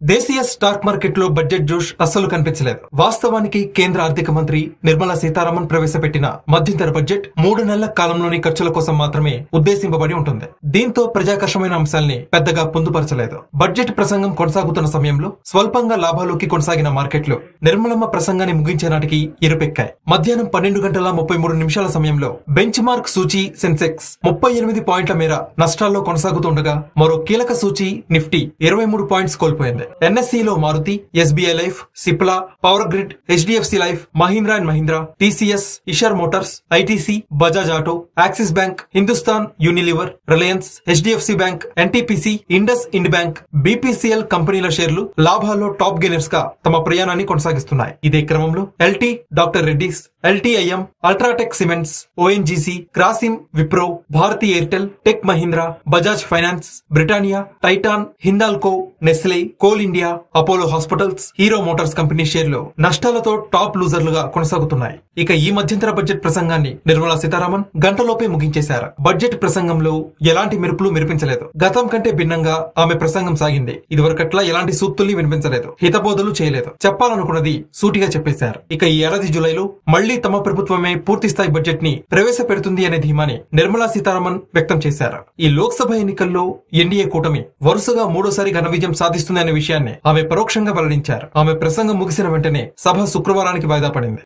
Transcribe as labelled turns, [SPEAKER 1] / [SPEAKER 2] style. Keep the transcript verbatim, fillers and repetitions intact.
[SPEAKER 1] దేశీయ stock market లో budget జోష్ అస్సలు కనిపించలేదు. వాస్తవానికి కేంద్ర ఆర్థిక మంత్రి నిర్మలా సీతారామన్ ప్రవేశపెట్టిన మధ్యంతర బడ్జెట్ మూడు నెలల కాలంలోని ఖర్చుల కోసం మాత్రమే ఉద్దేశింపబడి ఉంటుంది. దీంతో ప్రజాకర్షమైన అంశాల్ని పెద్దగా పొందుపరచలేదు. బడ్జెట్ ప్రసంగం కొనసాగుతున్న సమయంలో స్వల్పంగా లాభాలోకి కొనసాగిన మార్కెట్లు నిర్మలమ్మ ప్రసంగాన్ని ముగించే నాటికి ఇరుపెక్కాయి. మధ్యాహ్నం పన్నెండు గంటల ముప్పై మూడు నిమిషాల సమయంలో బెంచ్ మార్క్ సూచీ సెన్సెక్స్ ముప్పై ఎనిమిది పాయింట్ల మేర నష్టాల్లో కొనసాగుతుండగా మరో కీలక సూచీ నిఫ్టీ ఇరవై మూడు పాయింట్స్ కోల్పోయింది. ఎన్ఎస్ఈ లో Maruti, SBI Life, Cipla, Power Grid, HDFC Life, Mahindra and Mahindra, TCS, Eicher Motors, ITC, Bajaj Auto, Axis Bank, Hindustan Unilever, Reliance, HDFC Bank, NTPC, IndusInd Bank, BPCL కంపెనీల షేర్లు లాభాల్లో టాప్ గెయినర్స్ గా తమ ప్రయాణాన్ని కొనసాగిస్తున్నాయి. ఇదే క్రమంలో LT, Doctor Reddy's, LTIM, UltraTech Cements, ONGC, Grasim, Wipro, Bharti Airtel, Tech Mahindra, Bajaj Finance, Britannia, Titan, Hindalco, Nestle, Coal India, Apollo Hospitals, Hero Motors company షేర్లు నష్టాలతో టాప్ లూజర్లుగా కొనసాగుతున్నాయి. ఇక ఈ మధ్యంతర బడ్జెట్ ప్రసంగాన్ని నిర్మలా సీతారామన్ గంటలోపే ముగించేశారు. బడ్జెట్ ప్రసంగంలో ఎలాంటి మెరుపులు మెరిపించలేదు. గతం కంటే భిన్నంగా ఆమె ప్రసంగం సాగింది. ఇదివరకట్లా ఎలాంటి సూక్తుల్ని వినిపించలేదు, హితబోధలు చేయలేదు. చెప్పాలనుకున్నది సూటిగా చెప్పేశారు. ఇక ఈ ఏడాది జూలైలో మళ్లీ తమ ప్రభుత్వమే పూర్తి స్థాయి బడ్జెట్ ని ప్రవేశపెడుతుంది అనే ధీమాని నిర్మలా సీతారామన్ వ్యక్తం చేశారు. ఈ లోక్సభ ఎన్నికల్లో ఎన్డీఏ కూటమి వరుసగా మూడోసారి ఘన విజయం సాధిస్తుంది అనే విషయాన్ని ఆమె పరోక్షంగా వెల్లడించారు. ఆమె ప్రసంగం ముగిసిన వెంటనే సభ శుక్రవారానికి వాయిదా పడింది.